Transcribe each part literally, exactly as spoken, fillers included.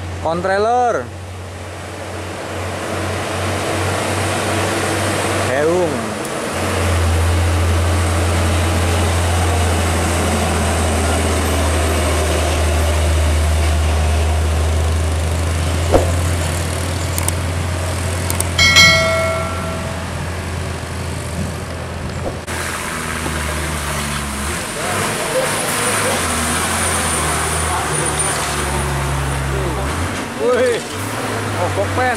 Kontrailer. Heung. Wih, mogok pen.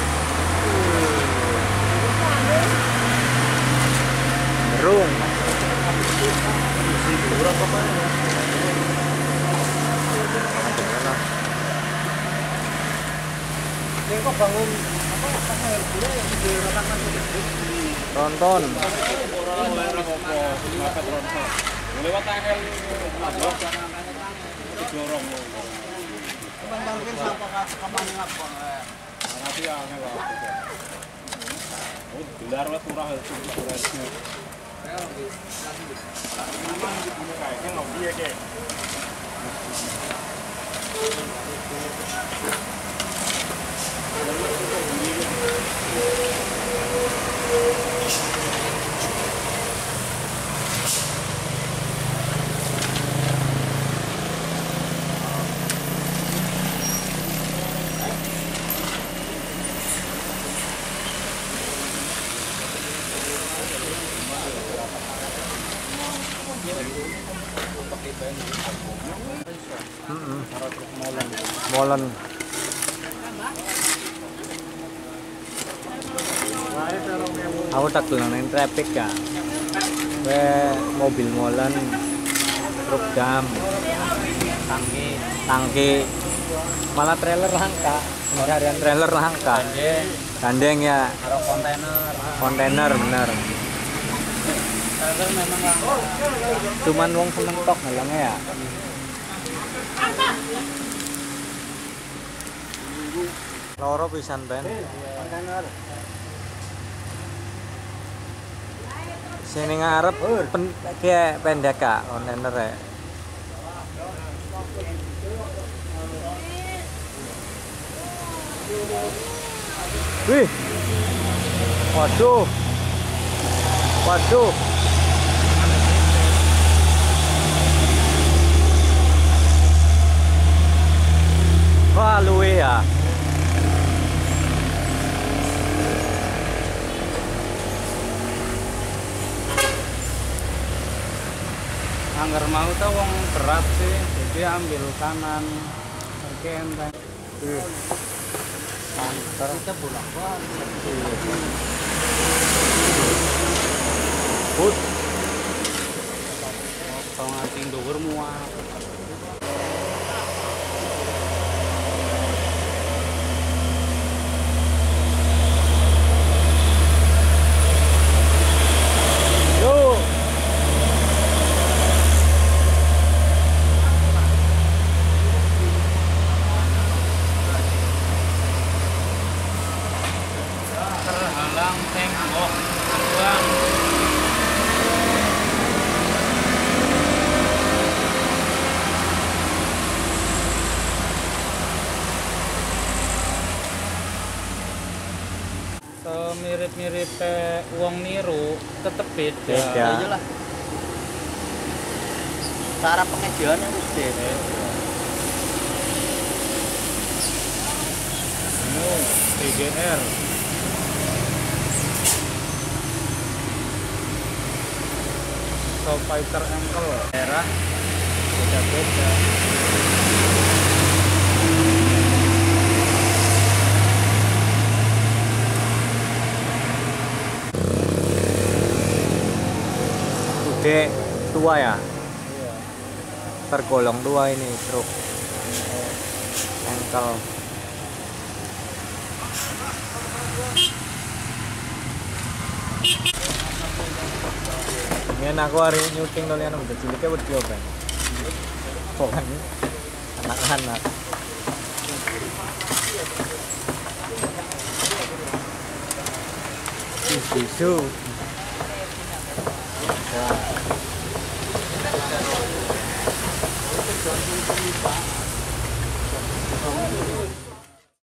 Berung. Berapa pen? Ini kok bangun apa? Tronton. Lewat tanggal dorong. Mungkin sampai kapan ngapon ya. Nanti aneh lah. Oh, gelar wet murah itu beresnya. Aman gitu kayaknya ngopi ya, Kek. Molen. Molen. Aku tak nang traffic ya. We mobil molen, truk dam, tangki, tangki. Malah trailer langka. Pencarian trailer langka. Gandeng. Gandeng ya. Taruh kontainer. Kontainer bener. Trailer memang langka. Cuman wong seneng tok ngelangnya ya. Loro pisan ben. Kontainer. Sini ngarep pen kayak pendek kak kontainer ya. Wih. Waduh. Waduh. Wah, luwe ya. Angger mau tuh wong berat sih, jadi ambil kanan. Oke, entah. Tuh. Antar kita pulang balik. Put. Tong ating dhuwur muat. Terhalang tembok terbang. Mirip-mirip uang niru tetep beda. Beda. Iyalah. Cara pengejaannya itu beda. Ini P G R. Fighter ankle merah beda-beda. Udah tua ya? Iya. Tergolong tua ini truk ankle. Ini aku hari nyuting dulu yang udah ciliknya buat coba. Pokoknya anak-anak. Susu. Wah.